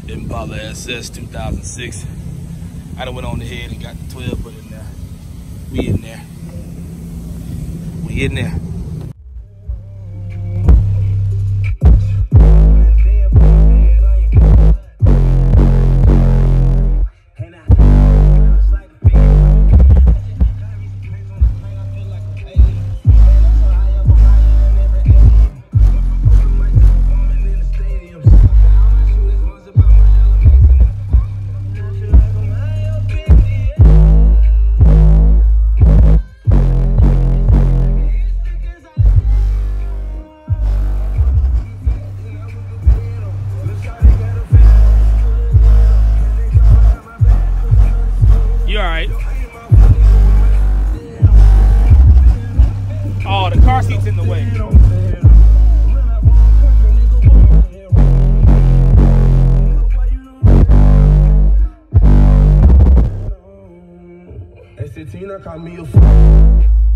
Impala SS 2006. I done went on ahead and got the 12 put in there. We in there. We in there. You alright? Oh, the car seat's in the way. Esse Tina Camille.